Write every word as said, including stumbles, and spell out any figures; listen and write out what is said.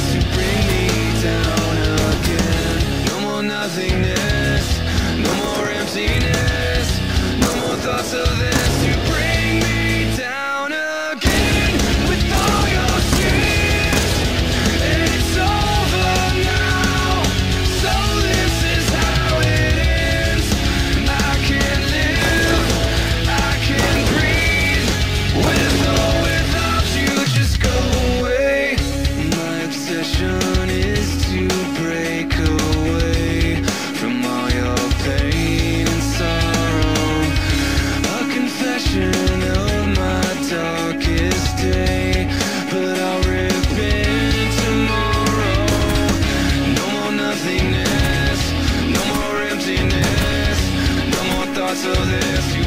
this to bring me down again. No more nothingness, no more emptiness, no more thoughts of this to bring me down again. With all your sins, it's over now. So this is how it ends. I can't live, I can't breathe. With or without you, just go away. My obsession is to break away from all your pain and sorrow. A confession of my darkest day, but I'll repent tomorrow. No more nothingness, no more emptiness, no more thoughts of this.